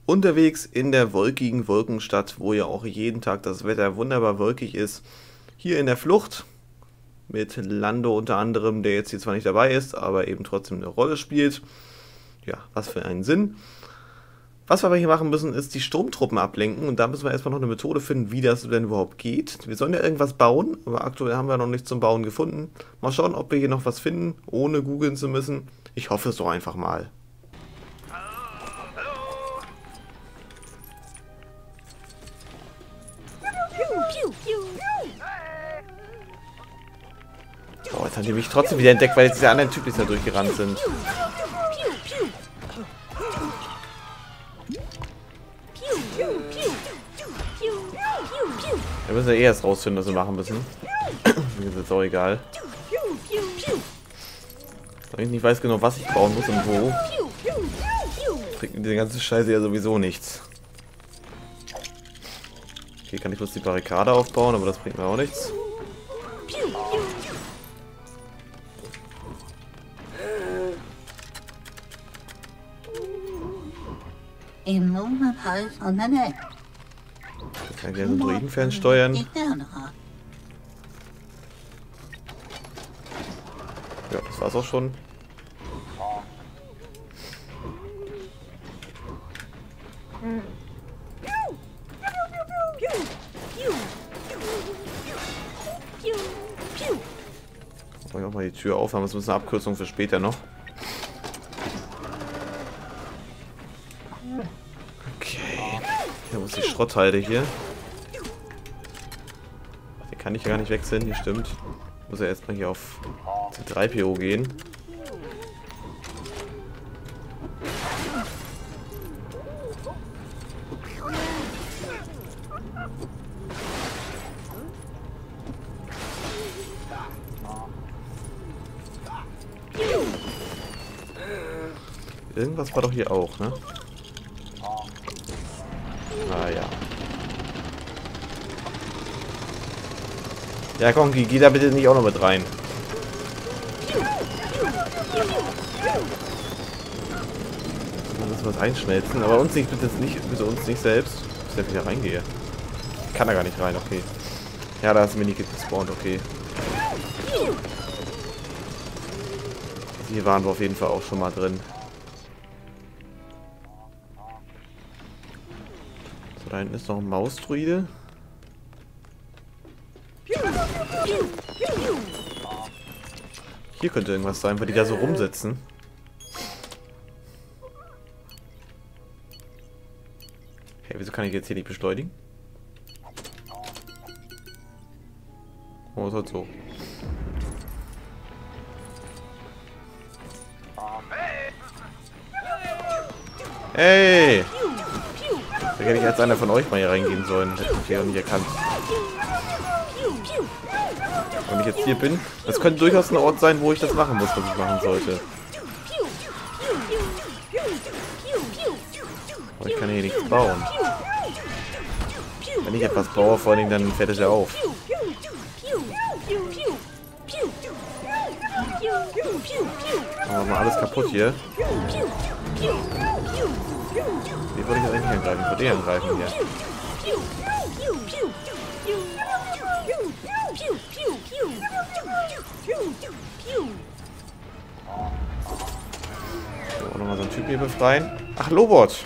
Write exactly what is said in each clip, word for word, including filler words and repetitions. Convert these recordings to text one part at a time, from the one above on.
unterwegs in der wolkigen Wolkenstadt, wo ja auch jeden Tag das Wetter wunderbar wolkig ist. Hier in der Flucht mit Lando unter anderem, der jetzt hier zwar nicht dabei ist, aber eben trotzdem eine Rolle spielt. Ja, was für einen Sinn. Was wir aber hier machen müssen, ist die Sturmtruppen ablenken und da müssen wir erstmal noch eine Methode finden, wie das denn überhaupt geht. Wir sollen ja irgendwas bauen, aber aktuell haben wir noch nichts zum Bauen gefunden. Mal schauen, ob wir hier noch was finden, ohne googeln zu müssen. Ich hoffe es doch einfach mal. Oh, jetzt haben die mich trotzdem wieder entdeckt, weil jetzt diese anderen Typen da durchgerannt sind. Wir müssen ja eh erst rausfinden, was wir machen müssen. Mir ist jetzt auch egal. Da ich nicht weiß genau, was ich bauen muss und wo, bringt mir diese ganze Scheiße ja sowieso nichts. Okay, kann ich bloß die Barrikade aufbauen, aber das bringt mir auch nichts. Ich kann gerne so einen Druiden fernsteuern. Ja, das war's auch schon. Mach ich auch mal die Tür auf, haben wir eine Abkürzung für später noch. Okay. Hier muss die Schrotthalde hier. Den kann ich ja gar nicht wechseln, hier stimmt. Muss ja erstmal hier auf C drei P O gehen. Irgendwas war doch hier auch, ne? Ah ja. Ja komm, geh da bitte nicht auch noch mit rein. Da müssen wir was einschmelzen, aber uns nicht, bitte nicht, bitte uns nicht selbst. Bis ich wieder reingehe. Ich kann da gar nicht rein, okay. Ja, da ist ein Minikit gespawnt, okay. Hier waren wir auf jeden Fall auch schon mal drin. So, da hinten ist noch ein Mausdruide. Hier könnte irgendwas sein, weil die da so rumsitzen. Hey, wieso kann ich jetzt hier nicht beschleunigen? Oh, ist halt so. Hey! Da hätte ich als einer von euch mal hier reingehen sollen. Hätte ich hier auch nicht erkannt. Wenn ich jetzt hier bin, das könnte durchaus ein Ort sein, wo ich das machen muss, was ich machen sollte. Aber ich kann hier nichts bauen. Wenn ich etwas baue, vor allen Dingen, dann fährt es ja auf. Machen wir mal alles kaputt hier. Wie wollte ich jetzt eigentlich angreifen? Ich wollte eh angreifen hier. So, auch nochmal so einen Typ hier befreien. Ach, Lobot!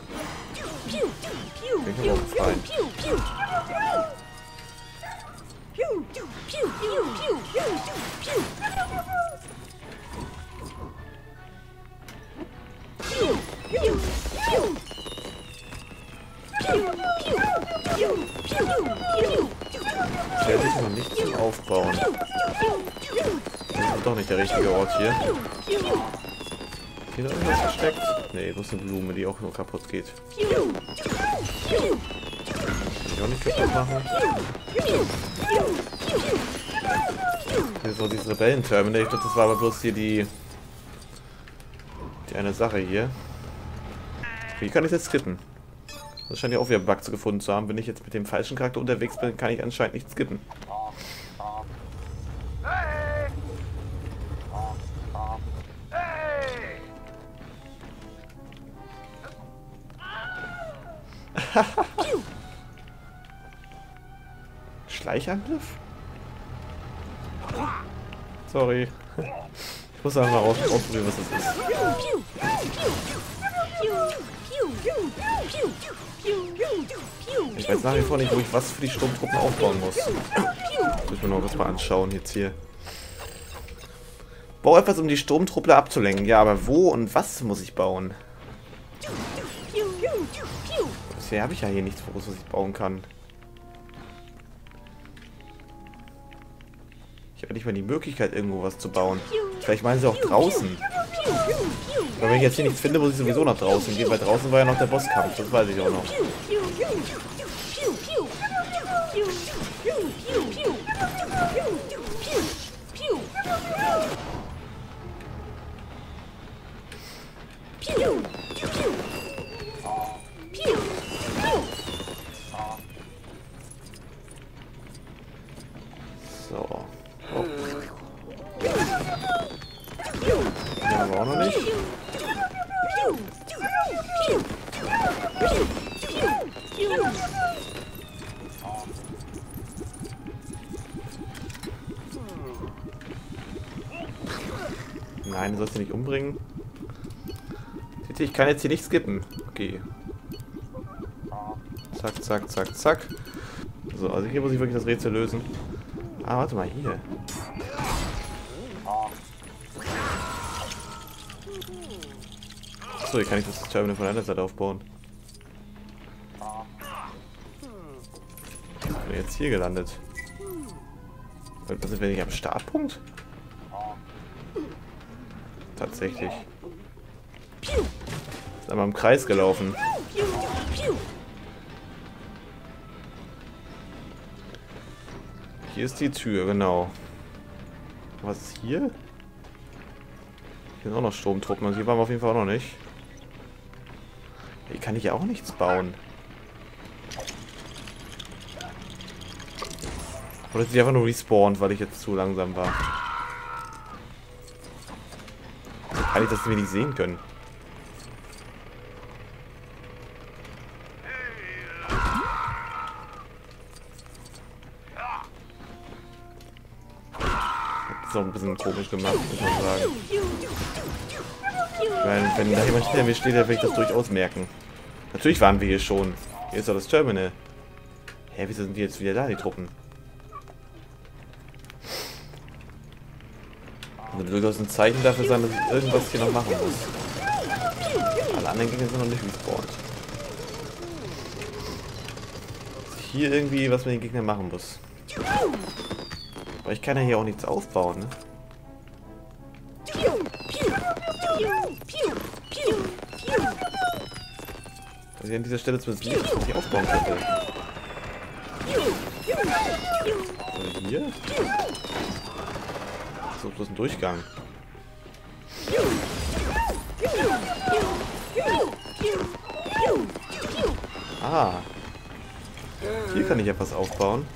Den können wir auch befreien. Der ist noch nicht zum Aufbauen. Das ist doch nicht der richtige Ort hier. Hier noch irgendwas versteckt? Nee, bloß eine Blume, die auch nur kaputt geht. Kann ich auch nicht kaputt machen. Hier ist so dieses Rebellen-Terminal. Ich glaube, das war aber bloß hier die... Die eine Sache hier. Wie kann ich jetzt skippen? Das scheint ja auch wieder Bugs gefunden zu haben. Wenn ich jetzt mit dem falschen Charakter unterwegs bin, kann ich anscheinend nicht skippen. Schleichangriff? Sorry. Ich muss einfach mal raus ausprobieren, was das ist. Ich weiß nach wie vor nicht, wo ich was für die Sturmtruppen aufbauen muss. Muss ich mir noch was mal anschauen jetzt hier. Bau etwas, um die Sturmtruppe abzulenken. Ja, aber wo und was muss ich bauen? Bisher habe ich ja hier nichts, was ich bauen kann. Ich habe nicht mal die Möglichkeit, irgendwo was zu bauen. Vielleicht meinen sie auch draußen. Aber wenn ich jetzt hier nichts finde, muss ich sowieso nach draußen gehen, weil draußen war ja noch der Bosskampf. Das weiß ich auch noch. So. Oh. Den haben wir auch noch nicht. Nein, du sollst sie nicht umbringen. Ich kann jetzt hier nicht skippen. Okay. Zack, zack, zack, zack. So, also hier muss ich wirklich das Rätsel lösen. Ah, warte mal, hier. Achso, hier kann ich das Terminal von der anderen Seite aufbauen. Ich bin jetzt hier gelandet. Was sind wir nicht am Startpunkt? Tatsächlich. Ist einmal im Kreis gelaufen. Hier ist die Tür, genau. Was ist hier? Hier sind auch noch Sturmtruppen und hier waren wir auf jeden Fall auch noch nicht. Hier kann ich ja auch nichts bauen. Oder ist sie einfach nur respawned, weil ich jetzt zu langsam war? Kann ich das mir nicht sehen können? Das ist auch ein bisschen komisch gemacht, muss man sagen. Weil, wenn da jemand hinter mir steht, dann will ich das durchaus merken. Natürlich waren wir hier schon. Hier ist doch das Terminal. Hä, wieso sind die jetzt wieder da, die Truppen? Das würde durchaus ein Zeichen dafür sein, dass ich irgendwas hier noch machen muss. Alle anderen Gegner sind noch nicht respawned. Dass ich hier irgendwie was mit den Gegnern machen muss. Aber ich kann ja hier auch nichts aufbauen, ne? Also an dieser Stelle zumindest nichts, was ich aufbauen könnte. Also hier? So, bloß ein Durchgang. Ah. Hier kann ich etwas aufbauen.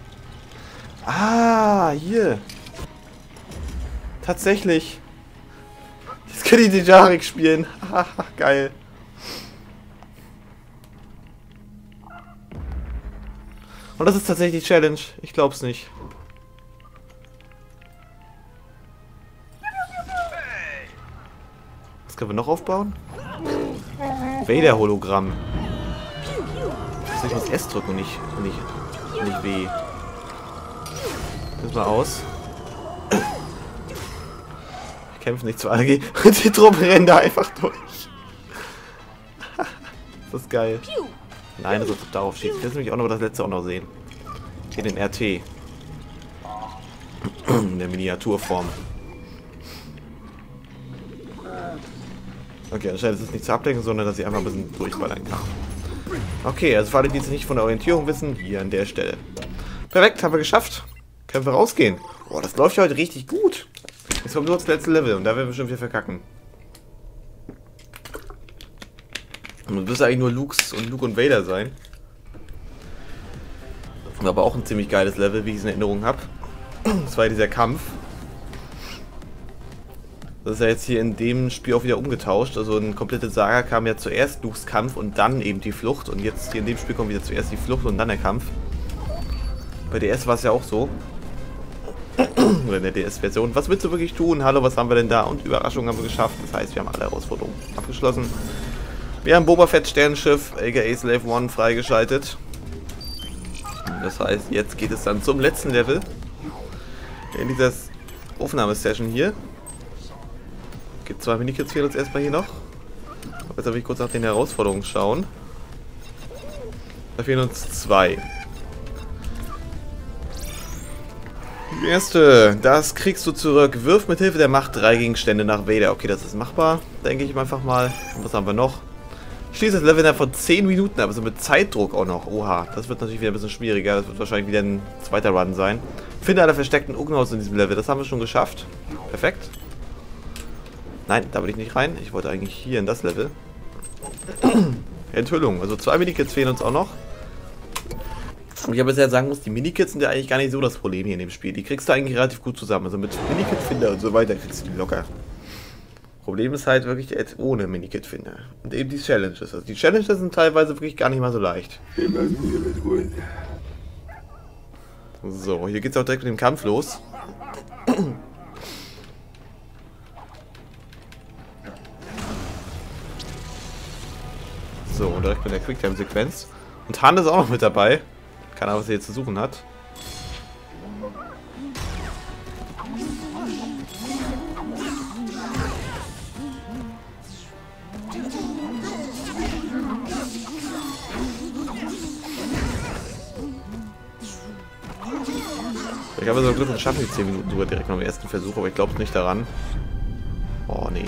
Ah, hier. Tatsächlich. Jetzt kann ich die Jarek spielen. Haha, geil. Und das ist tatsächlich die Challenge. Ich glaub's nicht. Was können wir noch aufbauen? Vader-Hologramm. Ich muss S drücken und nicht, und nicht, und nicht W. Das mal aus. Ich kämpfe nicht zu A G. Und die Truppe rennen da einfach durch. Das ist geil. Nein, das ist darauf schießt. Ich will nämlich auch noch das letzte auch noch sehen. Hier den R T. In der Miniaturform. Okay, anscheinend ist es nicht zur Ablenkung, sondern dass ich einfach ein bisschen durchballern kann. Okay, also für alle, die es nicht von der Orientierung wissen, hier an der Stelle. Perfekt, haben wir geschafft. Können wir rausgehen. Boah, das läuft ja heute richtig gut. Jetzt kommt nur das letzte Level und da werden wir bestimmt wieder verkacken. Und das müsste eigentlich nur Lukes und Luke und Vader sein. Aber auch ein ziemlich geiles Level, wie ich es in Erinnerung habe. Das war ja dieser Kampf. Das ist ja jetzt hier in dem Spiel auch wieder umgetauscht. Also eine komplette Saga kam ja zuerst Lukes Kampf und dann eben die Flucht. Und jetzt hier in dem Spiel kommt wieder zuerst die Flucht und dann der Kampf. Bei D S war es ja auch so. Oder in der D S-Version. Was willst du wirklich tun? Hallo, was haben wir denn da? Und Überraschung haben wir geschafft. Das heißt, wir haben alle Herausforderungen abgeschlossen. Wir haben Boba Fett Sternenschiff, aka Slave One, freigeschaltet. Das heißt, jetzt geht es dann zum letzten Level. In dieser Aufnahmesession hier. Gibt zwei Minikits, fehlen uns erstmal hier noch. Aber jetzt habe ich kurz nach den Herausforderungen schauen. Da fehlen uns zwei. Die erste, das kriegst du zurück. Wirf mit Hilfe der Macht drei Gegenstände nach Vader. Okay, das ist machbar, denke ich einfach mal. Und was haben wir noch? Schließe das Level innerhalb von zehn Minuten, aber so mit Zeitdruck auch noch. Oha, das wird natürlich wieder ein bisschen schwieriger. Das wird wahrscheinlich wieder ein zweiter Run sein. Finde alle versteckten Uggenhaus in diesem Level. Das haben wir schon geschafft. Perfekt. Nein, da will ich nicht rein. Ich wollte eigentlich hier in das Level. Enthüllung. Also zwei Minikits fehlen uns auch noch. Und ich habe bisher sagen muss, die Minikits sind ja eigentlich gar nicht so das Problem hier in dem Spiel. Die kriegst du eigentlich relativ gut zusammen. Also mit Minikit-Finder und so weiter kriegst du die locker. Problem ist halt wirklich jetzt ohne Minikit-Finder. Und eben die Challenges. Also die Challenges sind teilweise wirklich gar nicht mal so leicht. So, hier geht es auch direkt mit dem Kampf los. So, und direkt mit der Quicktime-Sequenz. Und Han ist auch noch mit dabei. Keine Ahnung, was er jetzt zu suchen hat. Ich habe so Glück und schaffe die zehn Minuten sogar direkt noch im ersten Versuch, aber ich glaube nicht daran. Oh, nee.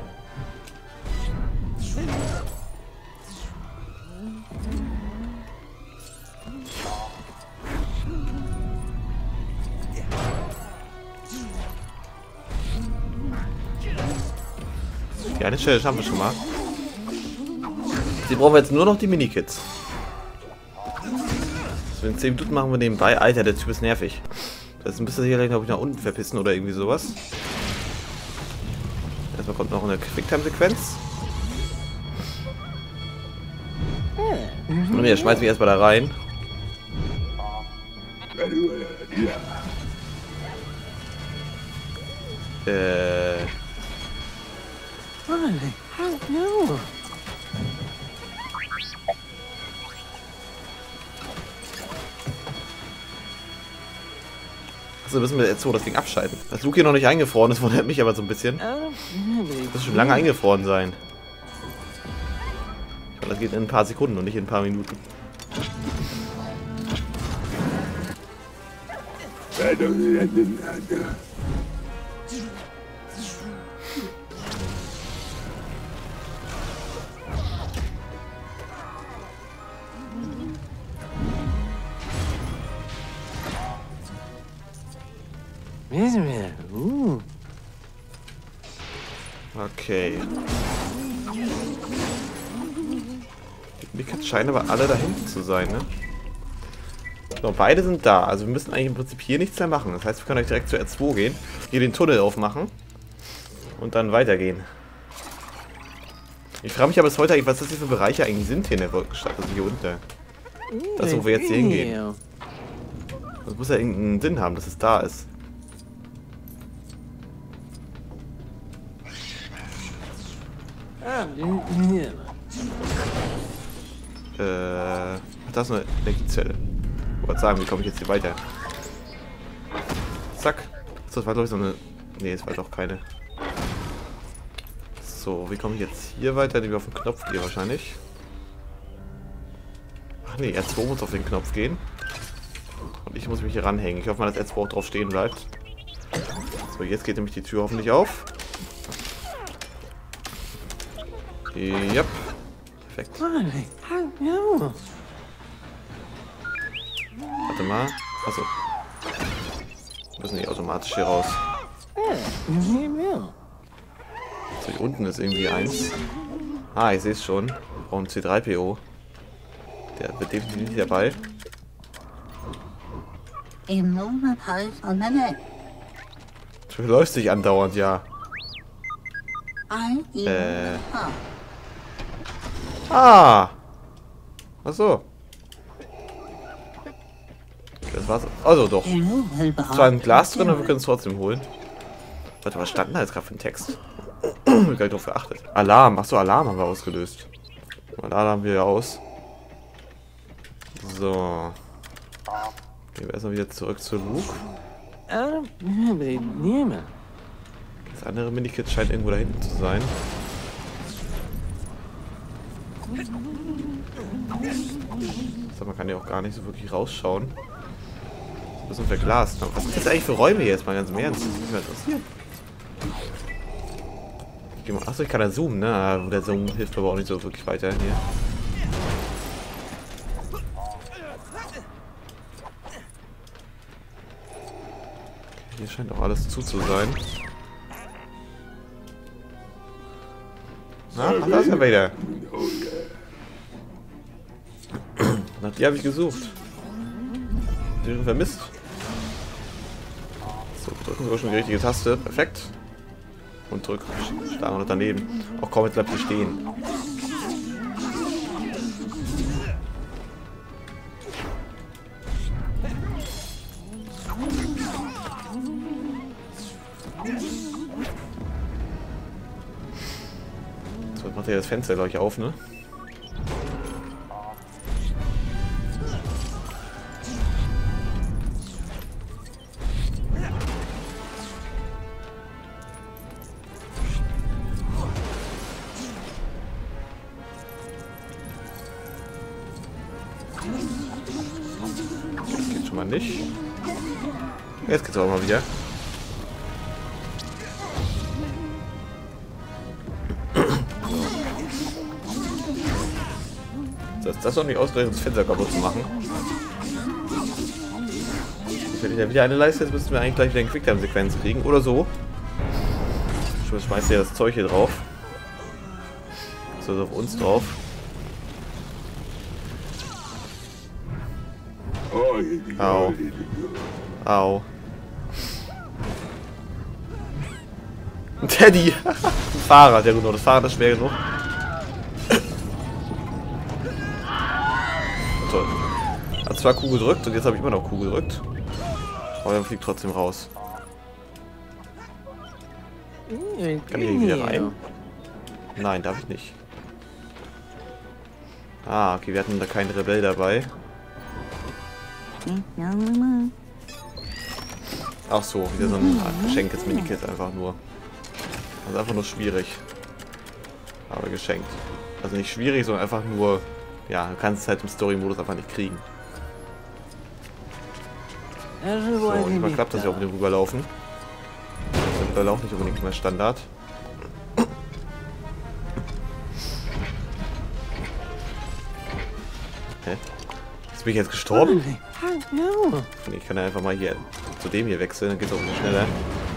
Die eine Stelle haben wir schon mal. Die brauchen wir jetzt nur noch die Minikits. So, in zehn Minuten machen wir nebenbei. Alter, der Typ ist nervig. Das müsste sich hier, glaube ich, nach unten verpissen oder irgendwie sowas. Erstmal kommt noch eine Quicktime-Sequenz. Und ne, schmeißen wir erstmal da rein. Äh. Achso, müssen wir jetzt so das Ding abschalten. Dass Luke hier noch nicht eingefroren ist, wundert mich aber so ein bisschen. Das muss schon lange eingefroren sein. Ich meine, das geht in ein paar Sekunden und nicht in ein paar Minuten. Okay. Die Minikits scheinen aber alle da hinten zu sein, ne? So, beide sind da. Also wir müssen eigentlich im Prinzip hier nichts mehr machen. Das heißt, wir können euch direkt zu R zwei gehen. Hier den Tunnel aufmachen. Und dann weitergehen. Ich frage mich aber bis heute eigentlich, was das hier für Bereiche eigentlich sind hier in der Wolkenstadt. Also hier unten. Das ist, wo wir jetzt hier hingehen. Das muss ja irgendeinen Sinn haben, dass es da ist. Äh, das ist eine Energiezelle. Ich wollte sagen, wie komme ich jetzt hier weiter? Zack. Das war glaube ich so eine... Ne, es war doch keine. So, wie komme ich jetzt hier weiter? Indem ich auf den Knopf gehe wahrscheinlich. Ach nee, R zwei muss auf den Knopf gehen. Und ich muss mich hier ranhängen. Ich hoffe mal, dass R zwei auch drauf stehen bleibt. So, jetzt geht nämlich die Tür hoffentlich auf. Ja. Perfekt. Warte mal. Achso. Wir müssen nicht automatisch hier raus. So, hier unten ist irgendwie eins. Ah, ich sehe es schon. Wir brauchen C drei P O. Der wird definitiv nicht dabei. Du läufst dich andauernd, ja. Äh. Ah! Achso. Das war's. Also doch. Ist zwar ein Glas drin, aber wir können es trotzdem holen. Warte, was stand da jetzt gerade für ein Text? Ich hab gar nicht drauf geachtet. Alarm. Achso, Alarm haben wir ausgelöst. Alarm haben wir ja aus. So. Gehen wir erstmal wieder zurück zu Luke. Das andere Minikit scheint irgendwo da hinten zu sein. So, man kann ja auch gar nicht so wirklich rausschauen. Ein bisschen verglast. Was sind das eigentlich für Räume hier jetzt mal ganz im Ernst? Das ist nicht mehr interessiert. Achso, ich kann da zoomen, ne? Der Zoom hilft aber auch nicht so wirklich weiter hier. Hier scheint auch alles zu zu sein. Na, ach, da ist er wieder. Nach die habe ich gesucht. Die sind vermisst. So, drücken wir schon die richtige Taste. Perfekt. Und drück. Starren wir daneben. Auch komm, jetzt bleibt hier stehen. So, jetzt macht er das Fenster gleich auf, ne? Geht schon mal nicht. Jetzt geht's auch mal wieder. Das, das doch nicht ausreichend, das Fenster kaputt zu machen. Jetzt hätte ich ja wieder eine Leiste, jetzt müssten wir eigentlich gleich wieder eine Quicktime-Sequenz kriegen. Oder so. Ich schmeiß ja das Zeug hier drauf. So, ist auf uns drauf. Au. Au. Ein Teddy! Ein Fahrrad, ja genau, das Fahrrad ist schwer genug. So. Hat zwar Q gedrückt und jetzt habe ich immer noch Q gedrückt. Aber dann fliegt trotzdem raus. Kann ich hier wieder rein? Nein, darf ich nicht. Ah, okay, wir hatten da keinen Rebell dabei. Ach so, wieder so ein geschenktes Minikit einfach nur. Also einfach nur schwierig. Aber geschenkt. Also nicht schwierig, sondern einfach nur... Ja, du kannst es halt im Story-Modus einfach nicht kriegen. So, und mal klappt das ja auch mit dem Rüberlaufen. Der Rüberlauf nicht unbedingt mehr Standard. Hä? Jetzt bin ich jetzt gestorben? Ich kann ja einfach mal hier zu dem hier wechseln, dann geht es auch viel schneller.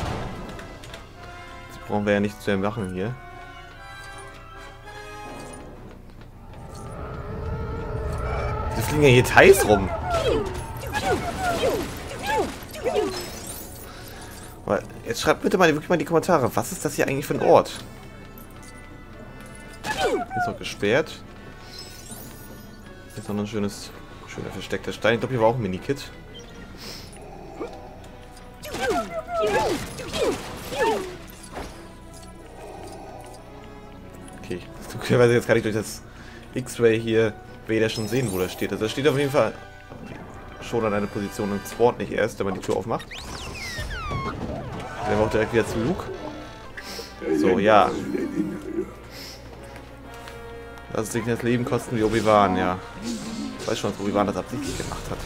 Jetzt brauchen wir ja nichts mehr machen hier. Wieso fliegen ja hier Teils rum? Aber jetzt schreibt bitte mal wirklich mal in die Kommentare, was ist das hier eigentlich für ein Ort? Ist noch gesperrt. Jetzt noch ein schönes, schöner versteckter Stein. Ich glaube, hier war auch ein Minikit. Okay, glücklicherweise jetzt kann ich durch das X-Ray hier weder schon sehen, wo das steht. Also das steht auf jeden Fall schon an einer Position und spawnt nicht erst, wenn man die Tür aufmacht. Dann auch direkt wieder zu Luke. So, ja. Lass sich das Leben kosten wie Obi-Wan, ja. Ich weiß schon, was Obi-Wan das absichtlich gemacht hat.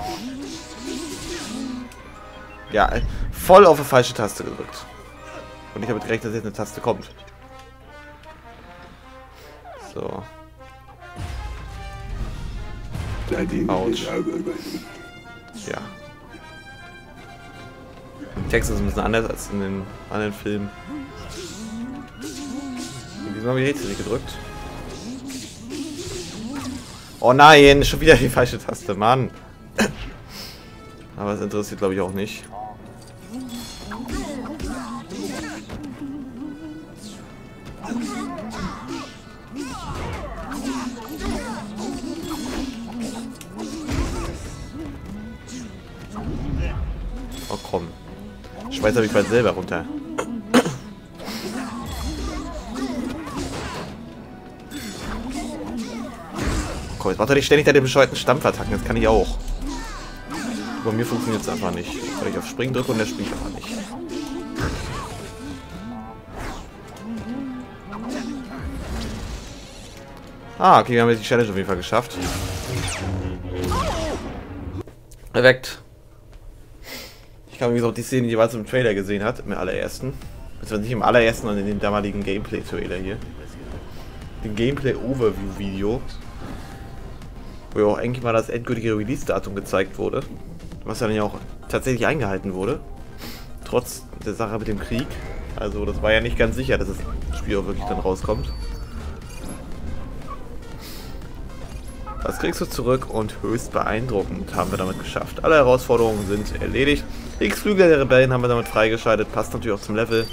Ja, voll auf die falsche Taste gedrückt. Und ich habe gerechnet, dass jetzt eine Taste kommt. So. Autsch. Ja. Der Text ist ein bisschen anders als in den anderen Filmen. Diesmal habe ich jetzt nicht gedrückt. Oh nein, schon wieder die falsche Taste, Mann. Aber es interessiert, glaube ich, auch nicht. komm. Schmeiß mich bald selber runter. Komm, jetzt macht doch nicht ständig deine bescheuerten Stampfattacken. Das kann ich auch. Bei mir funktioniert es einfach nicht. Weil ich auf Springen drücke und der springt einfach nicht. Ah, okay, wir haben jetzt die Challenge auf jeden Fall geschafft. Perfekt. Ich kann mir so die Szene, die man im Trailer gesehen hat, im allerersten. Also nicht im allerersten, sondern in dem damaligen Gameplay-Trailer hier. Den Gameplay-Overview-Video. Wo ja auch eigentlich mal das endgültige Release-Datum gezeigt wurde. Was ja dann ja auch tatsächlich eingehalten wurde. Trotz der Sache mit dem Krieg. Also das war ja nicht ganz sicher, dass das Spiel auch wirklich dann rauskommt. Das kriegst du zurück und höchst beeindruckend haben wir damit geschafft. Alle Herausforderungen sind erledigt. X-Flügel der Rebellen haben wir damit freigeschaltet. Passt natürlich auch zum Level.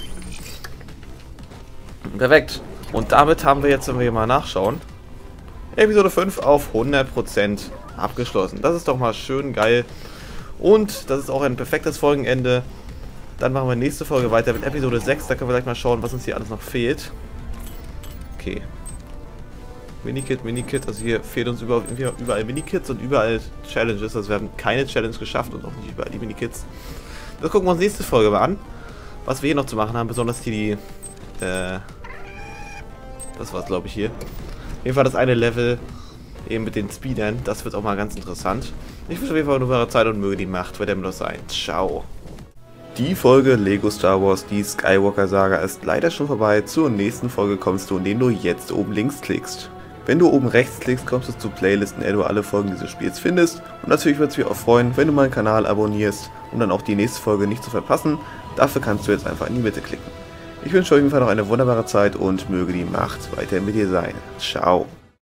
Perfekt. Und damit haben wir jetzt, wenn wir hier mal nachschauen, Episode fünf auf hundert Prozent abgeschlossen. Das ist doch mal schön geil. Und das ist auch ein perfektes Folgenende. Dann machen wir nächste Folge weiter mit Episode sechs. Da können wir gleich mal schauen, was uns hier alles noch fehlt. Okay. Minikit, Minikit, also hier fehlt uns überall, überall Minikits und überall Challenges, also wir haben keine Challenge geschafft und auch nicht überall die Minikits. Das gucken wir uns nächste Folge mal an, was wir hier noch zu machen haben, besonders hier die, äh, das war's glaube ich hier. Auf jeden Fall das eine Level, eben mit den Speedern, das wird auch mal ganz interessant. Ich wünsche auf jeden Fall eine wunderbare Zeit und möge die Macht bei dem noch sein. Ciao. Die Folge Lego Star Wars, die Skywalker Saga ist leider schon vorbei. Zur nächsten Folge kommst du, indem du jetzt oben links klickst. Wenn du oben rechts klickst, kommst du zu Playlisten, in der du alle Folgen dieses Spiels findest. Und natürlich würde es mich auch freuen, wenn du meinen Kanal abonnierst, um dann auch die nächste Folge nicht zu verpassen. Dafür kannst du jetzt einfach in die Mitte klicken. Ich wünsche euch auf jeden Fall noch eine wunderbare Zeit und möge die Macht weiter mit dir sein. Ciao.